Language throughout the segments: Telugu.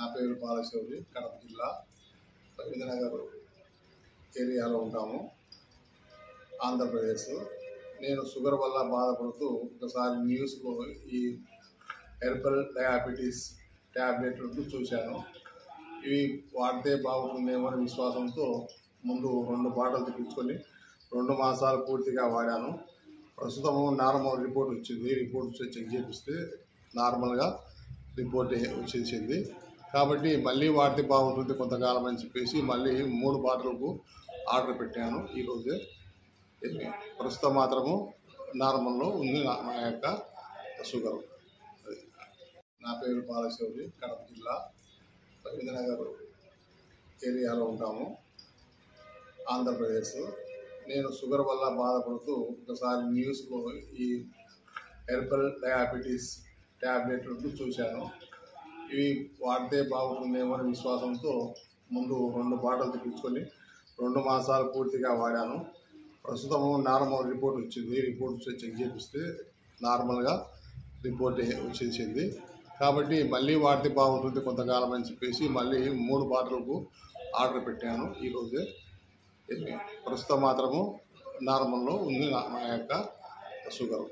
నా పేరు బాలశౌరి, కడప జిల్లా రవీంద్రనగర్ ఏరియాలో ఉంటాము, ఆంధ్రప్రదేశ్. నేను షుగర్ వల్ల బాధపడుతూ ఒకసారి న్యూస్లో ఈ హెర్బల్ డయాబెటీస్ ట్యాబ్లెట్లు చూశాను. ఇవి వాడితే బాగుంటుందేమో అని విశ్వాసంతో ముందు 2 బాటలు తెప్పించుకొని 2 మాసాలు పూర్తిగా వాడాను. ప్రస్తుతము నార్మల్ రిపోర్ట్ వచ్చింది. రిపోర్ట్ చెక్ చేపిస్తే నార్మల్గా రిపోర్ట్ వచ్చేసింది. కాబట్టి మళ్ళీ వాడితే బాగుంటుంది కొంతకాలం అని చెప్పేసి మళ్ళీ 3 బాటలకు ఆర్డర్ పెట్టాను ఈరోజే. ప్రస్తుతం మాత్రము నార్మల్లో ఉంది నా యొక్క షుగర్. నా పేరు బాలశౌరి, కడప జిల్లా రవీంద్రనగర్ ఏరియాలో ఉంటాము, ఆంధ్రప్రదేశ్. నేను షుగర్ వల్ల బాధపడుతూ ఒకసారి న్యూస్లో ఈ హెర్బల్ డయాబెటీస్ ట్యాబ్లెట్లు చూశాను. ఇవి వాడితే బాగుంటుందేమో అని విశ్వాసంతో ముందు 2 బాటలు తెప్పించుకొని 2 మాసాలు పూర్తిగా వాడాను. ప్రస్తుతము నార్మల్ రిపోర్ట్ వచ్చింది. రిపోర్ట్ చెక్ చేపిస్తే నార్మల్గా రిపోర్ట్ వచ్చేసింది. కాబట్టి మళ్ళీ వాడితే బాగుంటుంది కొంతకాలం అని చెప్పేసి మళ్ళీ 3 బాటలకు ఆర్డర్ పెట్టాను ఈరోజే. ప్రస్తుతం మాత్రము నార్మల్లో ఉంది నా యొక్క షుగర్.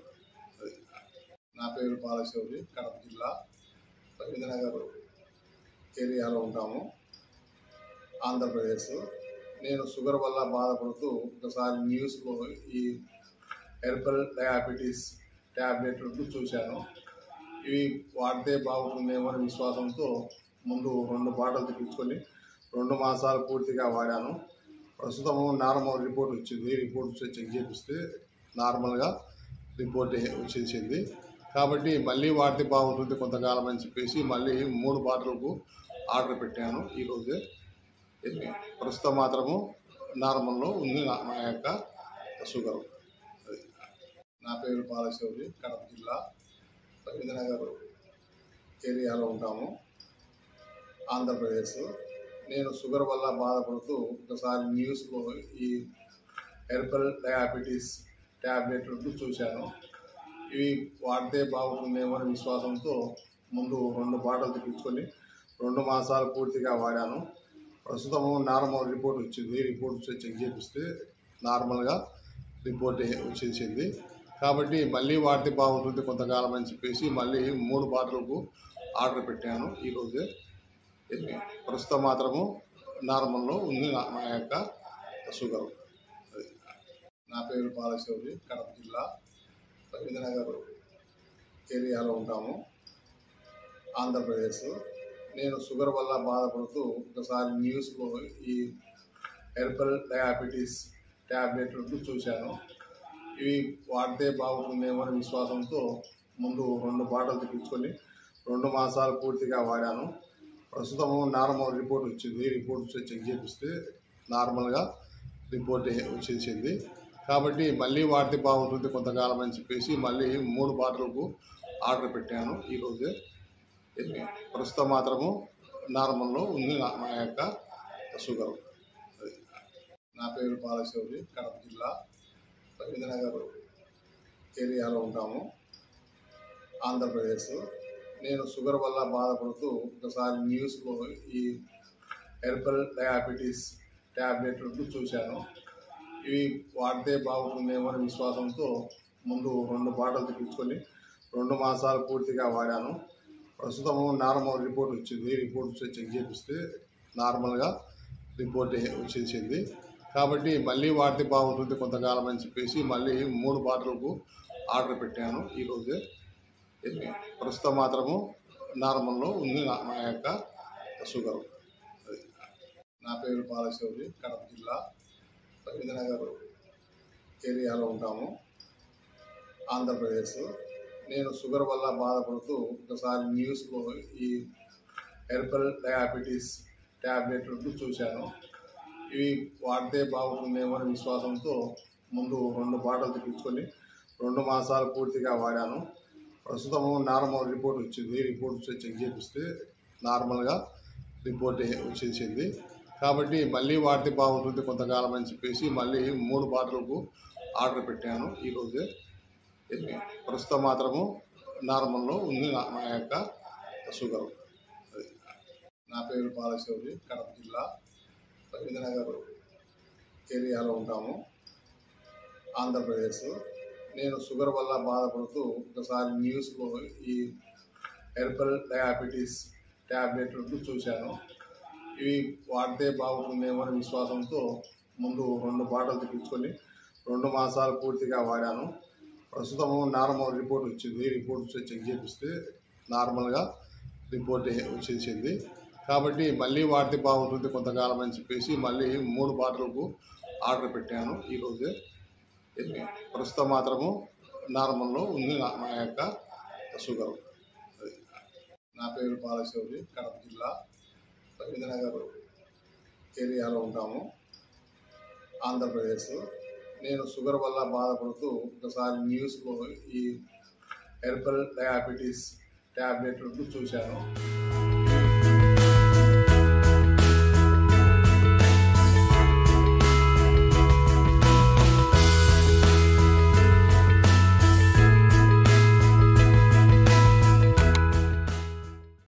నా పేరు బాలశౌరి, కడప జిల్లా రవీంద్రనగర్ ఏరియాలో ఉంటాము, ఆంధ్రప్రదేశ్. నేను షుగర్ వల్ల బాధపడుతూ ఒకసారి న్యూస్లో ఈ హెర్బల్ డయాబెటీస్ ట్యాబ్లెట్లు చూశాను. ఇవి వాడితే బాగుంటుందేమో అని విశ్వాసంతో ముందు 2 బాటలు తెప్పించుకొని 2 మాసాలు పూర్తిగా వాడాను. ప్రస్తుతము నార్మల్ రిపోర్ట్ వచ్చింది. రిపోర్ట్ చెక్ చేపిస్తే నార్మల్గా రిపోర్ట్ వచ్చేసింది. కాబట్టి మళ్ళీ వాడితే బాగుంటుంది కొంతకాలం అని చెప్పేసి మళ్ళీ 3 బాటలకు ఆర్డర్ పెట్టాను ఈరోజే. ప్రస్తుతం మాత్రము నార్మల్లో ఉంది నా యొక్క షుగర్. నా పేరు బాలశౌరి, కడప జిల్లా రవీంద్రనగర్ ఏరియాలో ఉంటాము, ఆంధ్రప్రదేశ్. నేను షుగర్ వల్ల బాధపడుతూ ఒకసారి న్యూస్లో ఈ హెర్బల్ డయాబెటీస్ ట్యాబ్లెట్లు చూశాను. ఇవి వాడితే బాగుంటుందేమో అని విశ్వాసంతో ముందు 2 బాటలు తెప్పించుకొని 2 మాసాలు పూర్తిగా వాడాను. ప్రస్తుతము నార్మల్ రిపోర్ట్ వచ్చింది. రిపోర్ట్ చెక్ చేపిస్తే నార్మల్గా రిపోర్ట్ వచ్చేసింది. కాబట్టి మళ్ళీ వాడితే బాగుంటుంది కొంతకాలం అని చెప్పేసి మళ్ళీ 3 బాటలకు ఆర్డర్ పెట్టాను ఈరోజే. ప్రస్తుతం మాత్రము నార్మల్లో ఉంది నా యొక్క షుగర్. నా పేరు బాలశౌరి, కడప జిల్లా రవీంద్రనగర్ ఏరియాలో ఉంటాము, ఆంధ్రప్రదేశ్. నేను షుగర్ వల్ల బాధపడుతూ ఒకసారి న్యూస్లో ఈ హెర్బల్ డయాబెటీస్ ట్యాబ్లెట్లు చూశాను. ఇవి వాడితే బాగుంటుందేమో అని విశ్వాసంతో ముందు 2 బాటలు తెప్పించుకొని 2 మాసాలు పూర్తిగా వాడాను. ప్రస్తుతము నార్మల్ రిపోర్ట్ వచ్చింది. రిపోర్ట్ చెక్ చేపిస్తే నార్మల్గా రిపోర్ట్ వచ్చేసింది. కాబట్టి మళ్ళీ వాడితే బాగుంటుంది కొంతకాలం అని చెప్పేసి మళ్ళీ 3 బాటలకు ఆర్డర్ పెట్టాను ఈరోజే. ప్రస్తుతం మాత్రము నార్మల్లో ఉంది నా యొక్క షుగర్. నా పేరు బాలశౌరి, కడప జిల్లా రవీంద్రనగర్ ఏరియాలో ఉంటాము, ఆంధ్రప్రదేశ్. నేను షుగర్ వల్ల బాధపడుతూ ఒకసారి న్యూస్లో ఈ హెర్బల్ డయాబెటీస్ ట్యాబ్లెట్లు చూశాను. ఇవి వాడితే బాగుంటుందేమో అని విశ్వాసంతో ముందు 2 బాటలు తెప్పించుకొని 2 మాసాలు పూర్తిగా వాడాను. ప్రస్తుతము నార్మల్ రిపోర్ట్ వచ్చింది. రిపోర్ట్ చెక్ చేపిస్తే నార్మల్గా రిపోర్ట్ వచ్చేసింది. కాబట్టి మళ్ళీ వాడితే బాగుంటుంది కొంతకాలం అని చెప్పేసి మళ్ళీ 3 బాటలకు ఆర్డర్ పెట్టాను ఈరోజే. ప్రస్తుతం మాత్రము నార్మల్లో ఉంది నా యొక్క షుగర్. నా పేరు బాలశౌరి, కడప జిల్లా రవీంద్రనగర్ ఏరియాలో ఉంటాము, ఆంధ్రప్రదేశ్. నేను షుగర్ వల్ల బాధపడుతూ ఒకసారి న్యూస్లో ఈ హెర్బల్ డయాబెటీస్ ట్యాబ్లెట్లు చూశాను. ఇవి వాడితే బాగుంటుందేమో అని విశ్వాసంతో ముందు 2 బాటలు తెప్పించుకొని 2 మాసాలు పూర్తిగా వాడాను. ప్రస్తుతము నార్మల్ రిపోర్ట్ వచ్చింది. రిపోర్ట్ చెక్ చేపిస్తే నార్మల్గా రిపోర్ట్ వచ్చేసింది. కాబట్టి మళ్ళీ వాడితే బాగుంటుంది కొంతకాలం అని చెప్పేసి మళ్ళీ 3 బాటలకు ఆర్డర్ పెట్టాను ఈరోజే. ప్రస్తుతం మాత్రము నార్మల్లో ఉంది నా యొక్క షుగర్. నా పేరు బాలశౌరి, కడప జిల్లా రవీంద్రనగర్ ఏరియాలో ఉంటాము, ఆంధ్రప్రదేశ్. నేను షుగర్ వల్ల బాధపడుతూ ఒకసారి న్యూస్లో ఈ హెర్బల్ డయాబెటీస్ ట్యాబ్లెట్లు చూశాను. ఇవి వాడితే బాగుంటుందేమో అని విశ్వాసంతో ముందు 2 బాటలు తెప్పించుకొని 2 మాసాలు పూర్తిగా వాడాను. ప్రస్తుతము నార్మల్ రిపోర్ట్ వచ్చింది. రిపోర్ట్ చెక్ చేపిస్తే నార్మల్గా రిపోర్ట్ వచ్చేసింది. కాబట్టి మళ్ళీ వాడితే బాగుంటుంది కొంతకాలం అని చెప్పేసి మళ్ళీ 3 బాటలకు ఆర్డర్ పెట్టాను ఈరోజే. ప్రస్తుతం మాత్రము నార్మల్లో ఉంది నా యొక్క షుగర్. నా పేరు బాలశౌరి, కడప జిల్లా రవీంద్రనగర్ ఏరియాలో ఉంటాము, ఆంధ్రప్రదేశ్. నేను షుగర్ వల్ల బాధపడుతూ ఒకసారి న్యూస్లో ఈ హెర్బల్ డయాబెటీస్ ట్యాబ్లెట్లు చూశాను.